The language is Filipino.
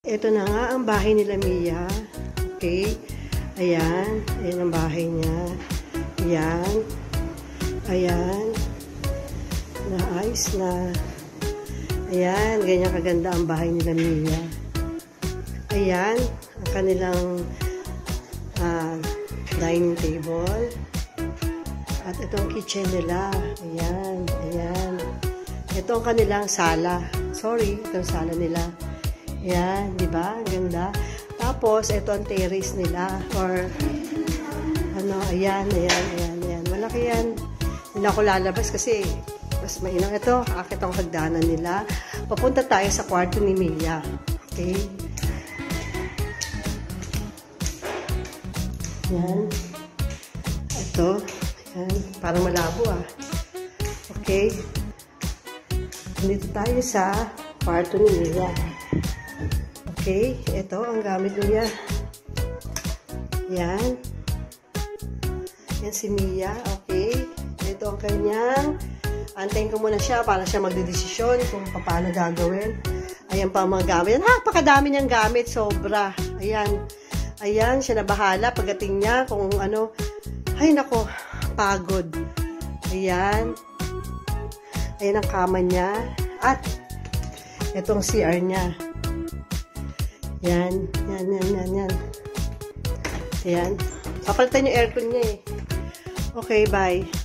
Ito na nga ang bahay nila Mia. Okay. Ayan. Ayan ang bahay niya. Ayan. Ayan. Naayos na. Ayan. Ganyan kaganda ang bahay nila Mia. Ayan. Ang kanilang dining table. At itong kitchen nila. Ayan. Ayan. Ito ang kanilang sala. Sorry. Itong sala nila. Ayan, di ba? Ang ganda. Tapos, ito ang terrace nila. Or, ano, ayan, ayan, ayan, ayan. Malaki yan. Hindi ako lalabas kasi mas mainang. Ito, akit ang hagdanan nila. Papunta tayo sa kwarto ni Mia. Okay? Ayan. Ito. Ayan. Parang malabo ah. Okay? Dito tayo sa kwarto ni Mia. Okay, ito ang gamit niya. Yan. Yan si Mia. Okay. Ito ang kanyang. Antayin ko muna siya para siya magdedesisyon kung paano gagawin. Ayan pa ang mga gamit. Napakadami niyang gamit. Sobra. Ayan. Ayan. Siya na bahala pagdating niya kung ano. Ay, nako. Pagod. Ayan. Ayan ang kama niya. At itong CR niya. Yan, yan, yan, yan, yan. Ayan. Papalitan yung aircon niya eh. Okay, bye.